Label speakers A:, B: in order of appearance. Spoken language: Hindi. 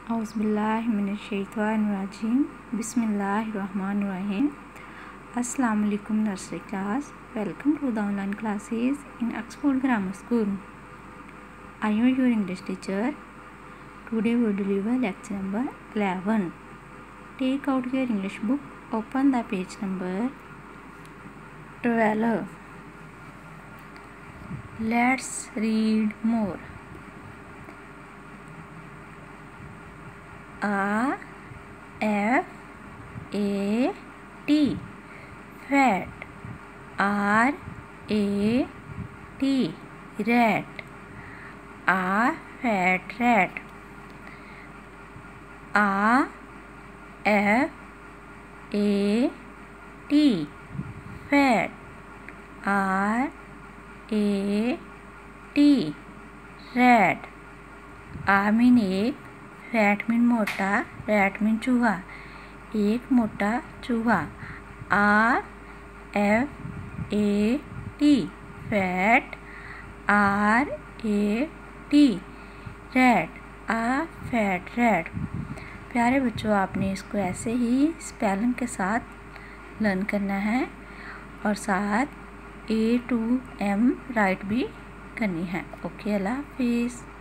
A: औज़ुबिल्लाहिमिनश्शैतानिर्रजीम बिस्मिल्लाहिर्रहमानिर्रहीम। अस्सलाम वालेकुम nursery class. Welcome to the online classes in Oxford Grammar School. I am your English teacher. Today we will deliver lecture number 11. Take out your English book. Open the page number 12. Let's read more. A-F-A-T, fat. R-A-T, rat. A-fat rat. A-F-A-T, fat. R-A-T, rat. A mean एक, फैट मीन मोटा, रैट मीन चूहा, एक मोटा चूहा। A-F-A-T, fat. R-A-T, rat. A fat rat. प्यारे बच्चों, आपने इसको ऐसे ही स्पेलिंग के साथ लर्न करना है और साथ A to M राइट भी करनी है। ओके, अल्लाह हाफिज़।